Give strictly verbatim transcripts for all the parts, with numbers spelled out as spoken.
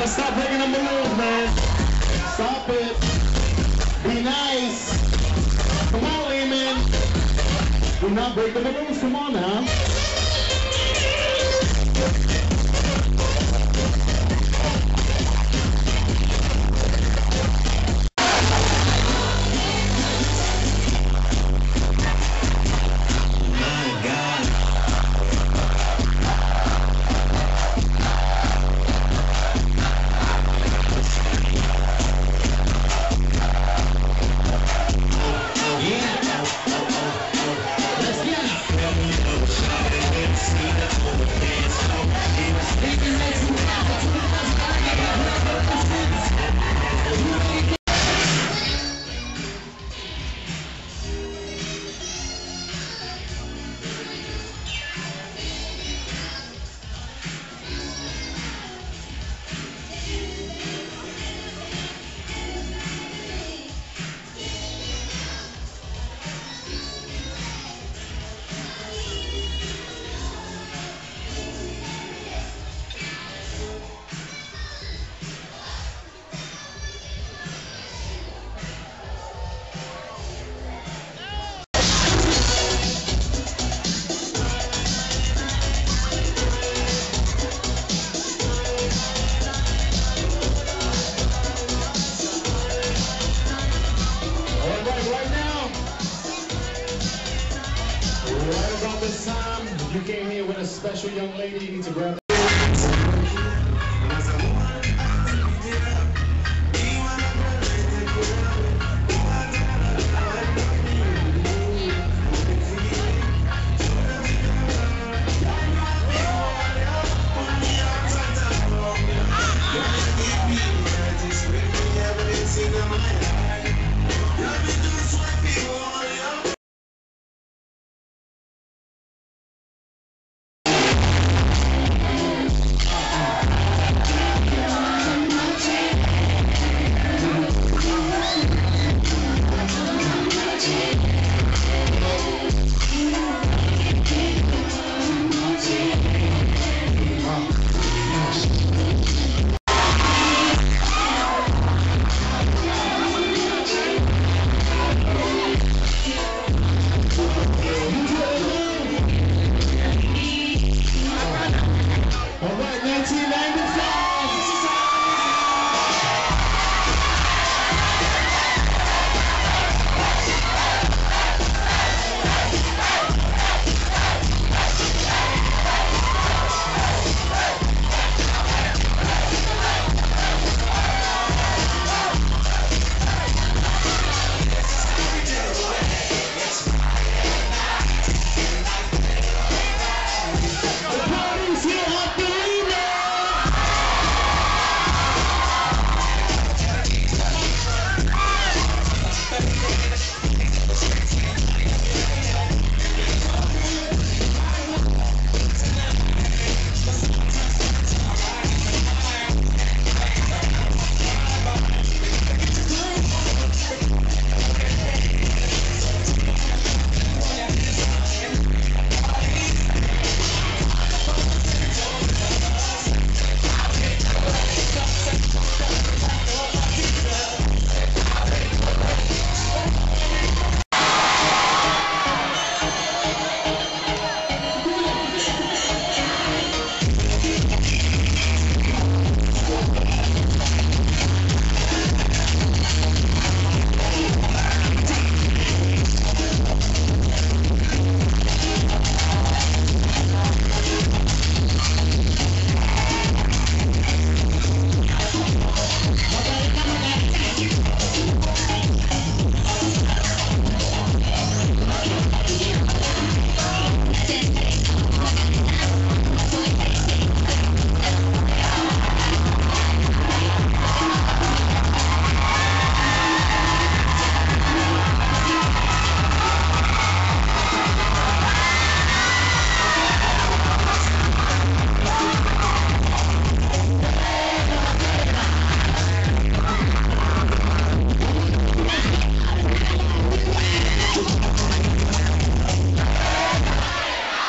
gotta stop breaking them balloons, man. Stop it. Be nice. Come on, Lehman. Do not break the balloons. Come on now. This time, if you came here with a special young lady, you need to grab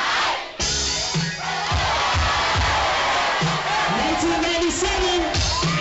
nineteen ninety-seven.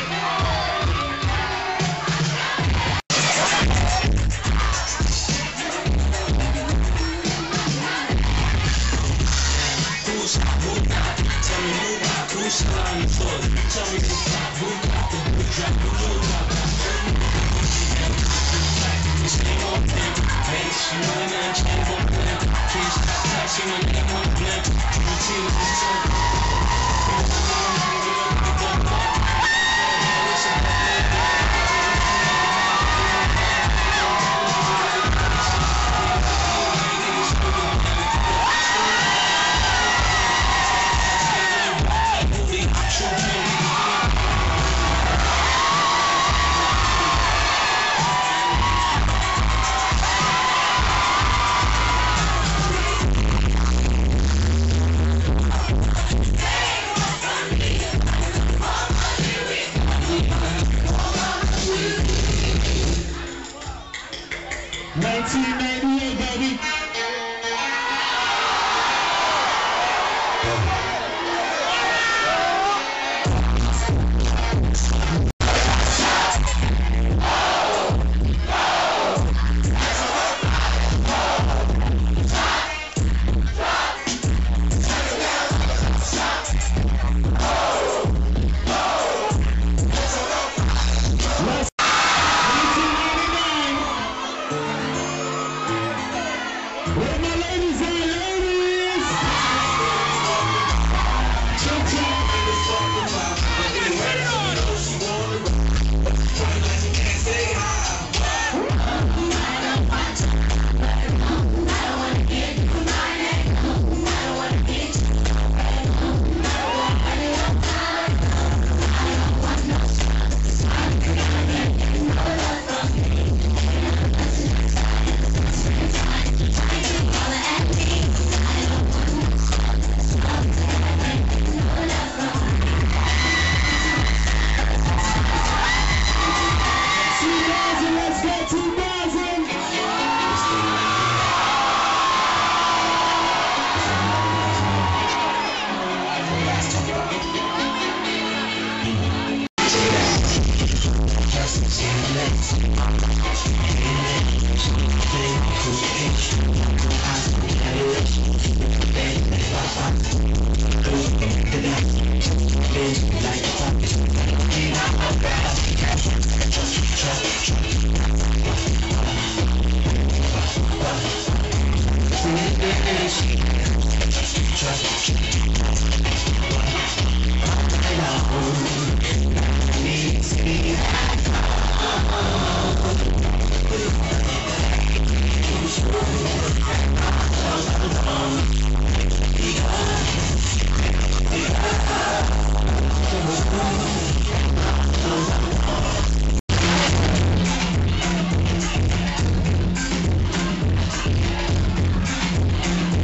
nineteen ninety-eight, baby. Where my ladies are, ladies? Chop chop. Let's get two thousand.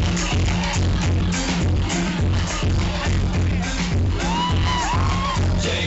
Yeah.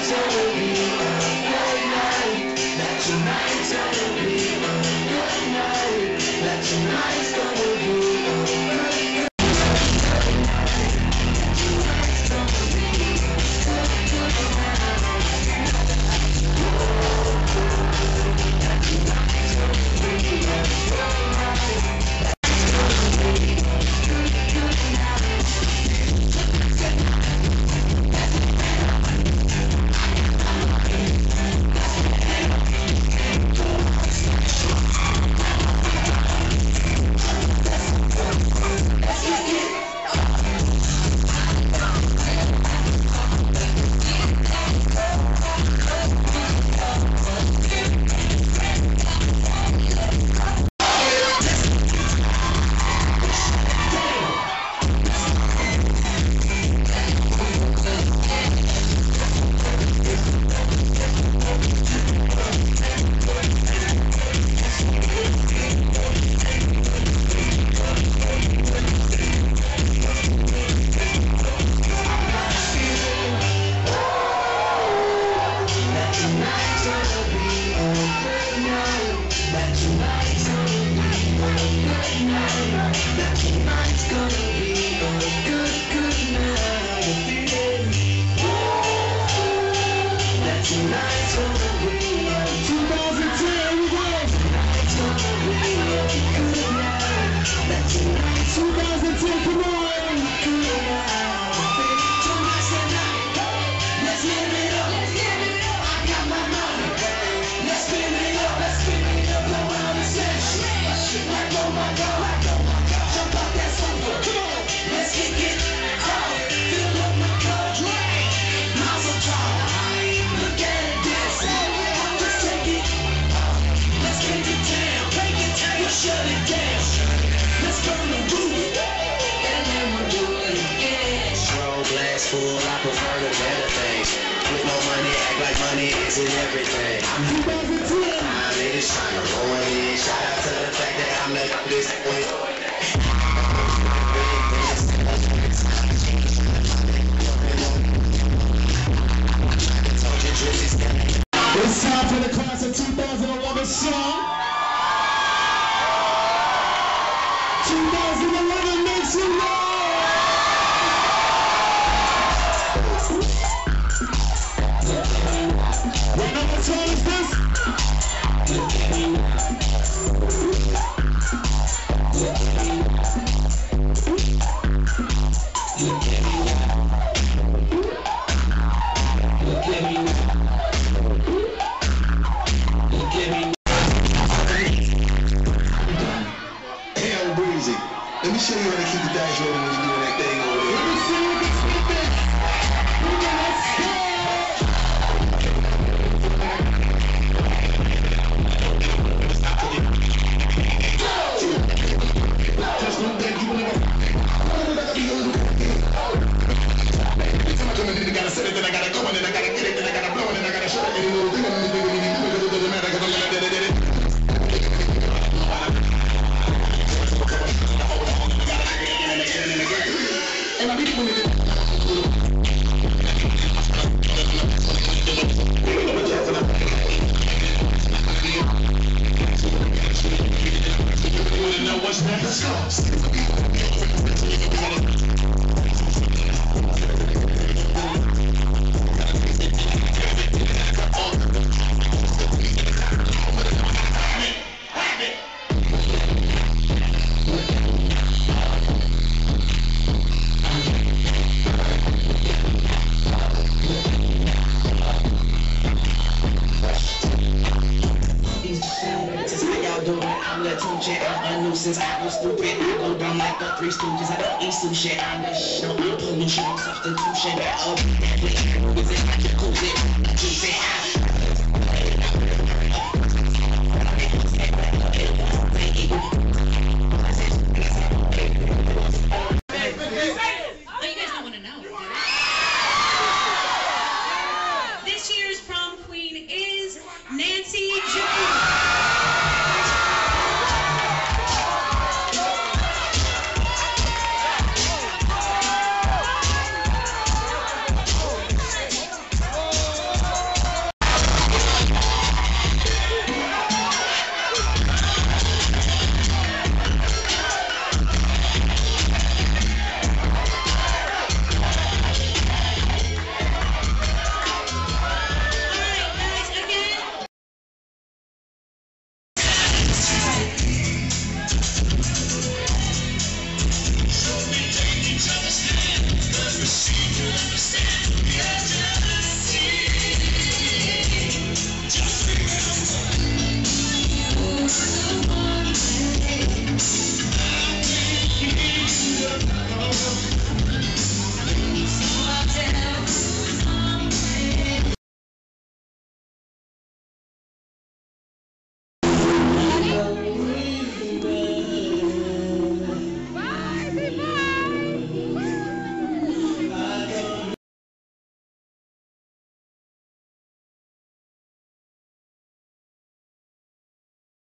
gonna be a good night. That tonight's gonna be a good night. That tonight's gonna be a good night. Full, I prefer the better things. With no money, act like money isn't everything. I'm I'm just trying to roll in. Shout out to the fact that I'm the this point. It's time for the class of two thousand eleven song. twenty eleven makes you know. What number time is this? Hell breezy. Let me show you how to keep the dice rolling when you're doing that thing over there. Let me see you can spit this. Let's go. I gotta set it, then I gotta go, and then I gotta get it, then I gotta blow, and then I gotta shut it, and then it doesn't matter, because I'm gonna did it. And I beat it when it you wanna know what's next? Let's go. I'm the two jet, I'm a nuisance, I was stupid, I go dumb like the Three Stooges, I don't eat sushi, I'm the shit, no, I'm pollution, I'm substitution, I'll be that way, is it like jacuzzi, juicy,